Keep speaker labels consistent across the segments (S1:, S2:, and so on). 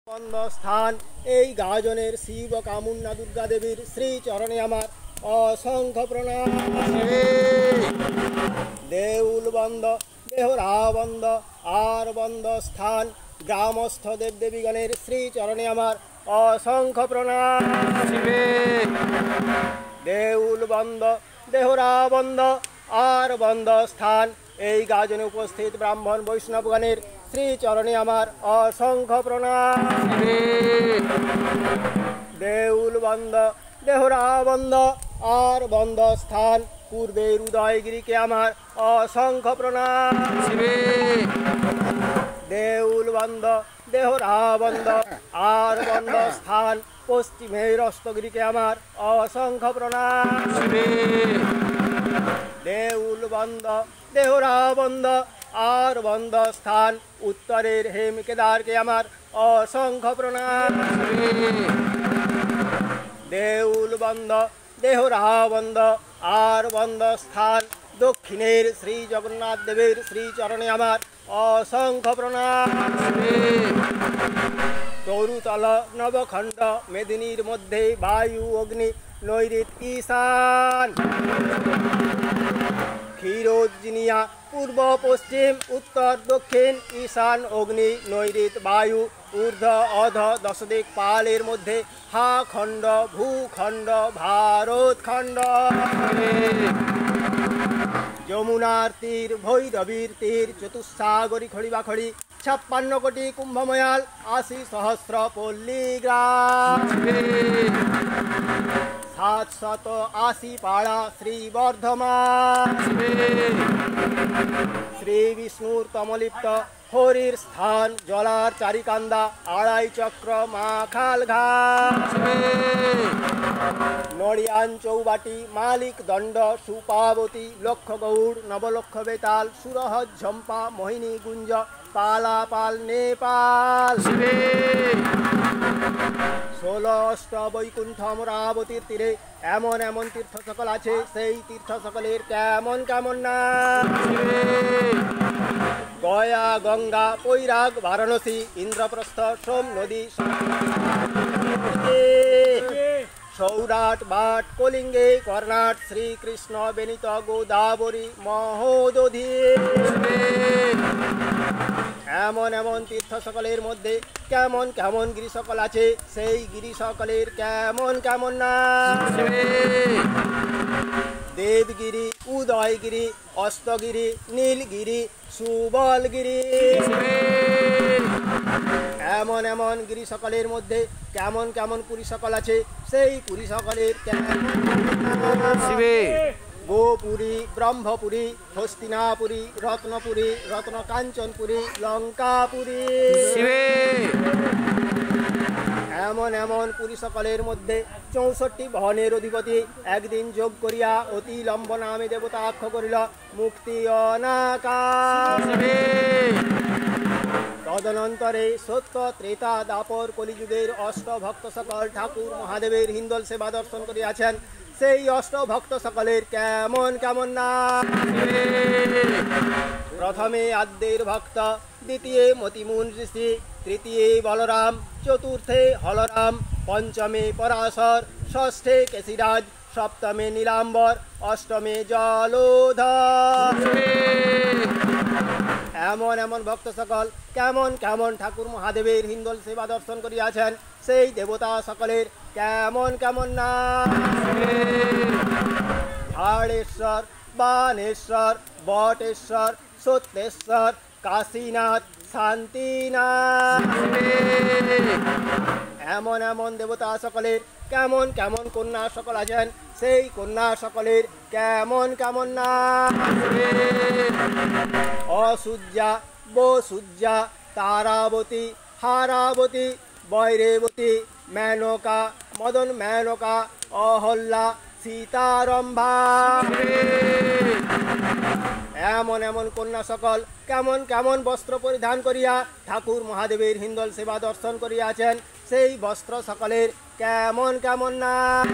S1: বন্ধ স্থান এই গাজনের শিব কামুন্না দুর্গা দেবীর শ্রী চরণে আমার অসংখ্য প্রণাম। দেউল বন্ধ দেহরা বন্ধ আর বন্ধ স্থান গ্রামস্থ দেবদেবীগণের শ্রী চরণে আমার অসংখ্য প্রণাম। দেউল বন্ধ দেহরা বন্ধ আর বন্ধ স্থান এই গাজনে উপস্থিত ব্রাহ্মণ বৈষ্ণবগণের শ্রী চরণে আমার অসংখ্য প্রণাম। দেউল বন্ধ দেহরা বন্ধ আর বন্ধ স্থান পূর্বের উদয়গিরিকে আমার অসংখ্য প্রণাম। দেউল বন্ধ দেহরা বন্ধ আর বন্ধ স্থান পশ্চিমের অস্তগিরিকে আমার অসংখ্য প্রণাম। দেউল বন্ধ দেহরা বন্ধ আর বন্ধ স্থান উত্তরের হেম কেদারকে আমার অসংখ্য প্রণাম। দেউল বন্ধ দেহরা বন্ধ আর বন্ধ স্থান দক্ষিণের শ্রী জগন্নাথ দেবের শ্রী চরণে আমার অসংখ্য প্রণাম। তরুতল নবখণ্ড মেদিনীর মধ্যে বায়ু অগ্নি নৈঋত ঈশান ক্ষীরোজ্জিনিয়া পূর্ব পশ্চিম উত্তর দক্ষিণ ঈশান অগ্নি নৈঋত বায়ু ঊর্ধ্ব অধ দশদিক পালের মধ্যে হা খণ্ড ভূখণ্ড ভারতখণ্ড যমুনার তীর ভৈরবীর তীর চতুস্সাগরী খড়িবাখড়ি 56 কোটি কুম্ভময়াল 80 সহস্র পল্লীগ্রাম 780 পাড়া শ্রী বর্ধমান শ্রী বিষ্ণুর তমলিপ্ত হরির স্থান জলার চারিকান্দা আড়াই চক্র মাখাল ঘাট নড়িয়ান চৌবাটি মালিক দণ্ড সুপাবতী লক্ষগৌড় নবলক্ষ বেতাল সুরহদ ঝম্পা মোহিনী গুঞ্জ পালাপাল নেপাল 16 অষ্ট বৈকুণ্ঠ অমরাবতীর তীরে এমন এমন তীর্থ সকল আছে সেই তীর্থ সকলের কেমন কেমন নাম গয়া গঙ্গা পৈরাগ বারাণসী ইন্দ্রপ্রস্থ সোম নদী সৌরাট বাট কলিঙ্গে কর্ণাট শ্রীকৃষ্ণ বেনিত গোদাবরী মহোদধি এমন এমন তীর্থ সকলের মধ্যে কেমন কেমন গিরি সকল আছে সেই গিরি সকলের কেমন কেমন নাম দেবগিরি উদয়গিরি অস্তগিরি নীলগিরি সুবলগিরি এমন এমন গিরি সকলের মধ্যে কেমন কেমন পুরী সকল আছে সেই পুরী সকলের কেমন গোপুরী ব্রহ্মপুরী হস্তিনাপুরী রত্নপুরী রত্নকাঞ্চনপুরী লঙ্কাপুরী এমন এমন পুরী সকলের মধ্যে 64 বহনের অধিপতি একদিন যোগ করিয়া অতি লম্ব নামে দেবতা আক্ষ করিল মুক্তি অনাকাশ তদনন্তরে সত্য ত্রেতা দাপর কলিযুগের অষ্টভক্ত সকল ঠাকুর মহাদেবের হিন্দল সেবা দর্শন করিয়াছেন সেই অষ্টভক্ত সকলের কেমন কেমন নাম প্রথমে আদ্যের ভক্ত দ্বিতীয় মতিমুন ঋষি তৃতীয় বলরাম চতুর্থে হলরাম পঞ্চমে পরাশর ষষ্ঠে কেশিরাজ সপ্তমে নীলাম্বর অষ্টমে জলোধর এমন এমন ভক্ত সকল কেমন কেমন ঠাকুর মহাদেবের হিন্দল সেবা দর্শন করিয়াছেন সেই দেবতা সকলের কেমন কেমন নাম ঝাড়েশ্বর বানেশ্বর বটেশ্বর সত্যেশ্বর কাশীনাথ শান্তিনাথ এমন এমন দেবতা সকলের কেমন কেমন কন্যা সকল আছেন সেই কন্যা সকলের কেমন কেমন নাম অসূর্যা বসূর্যা তারাবতী হারাবতী বৈরেবতী মেনকা মদন মেনকা অহল্যা সীতারম্ভা এমন এমন কন্যা সকল কেমন কেমন বস্ত্র পরিধান করিয়া ঠাকুর মহাদেবের হিন্দল সেবা দর্শন করিয়াছেন সেই বস্ত্র সকলের কেমন কেমন নাম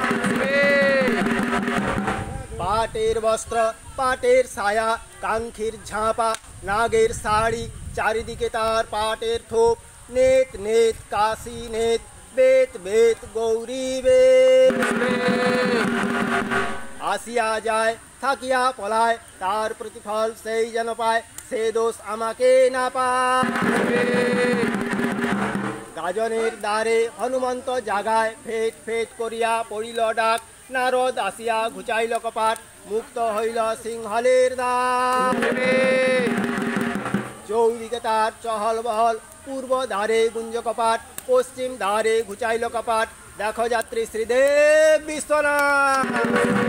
S1: পাটের বস্ত্র পাটের ছায়া কাঙ্ক্ষীর ঝাঁপা নাগের শাড়ি চারিদিকে তার পাটের থোপ नेत नेत काशी नेत বেত বেত গৌরী বেত আসিয়া যায় থাকিয়া পলায় তার প্রতিফল সেই যেন পায় সে দোষ আমাকে না পায় গাজনের দ্বারে হনুমন্ত জাগায় ফেট ফেট করিয়া পড়িল ডাক নারদ আসিয়া ঘুচাইল কপাট মুক্ত হইল সিংহলের দ্বার চৌদিকে তার চহল বহল পূর্ব দ্বারে গুঞ্জ কপাট পশ্চিম দ্বারে ঘুচাইল কপাট দেখো যাত্রী শ্রীদেব বিশ্বনাথ।